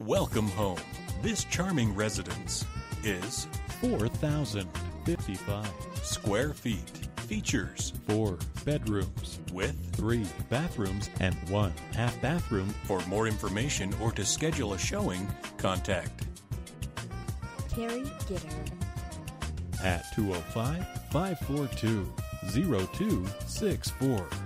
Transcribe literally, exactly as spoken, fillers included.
Welcome home. This charming residence is four thousand fifty-five square feet. Features four bedrooms with three bathrooms and one half bathroom. For more information or to schedule a showing, contact Terry Gitter at two oh five, five four two, oh two six four.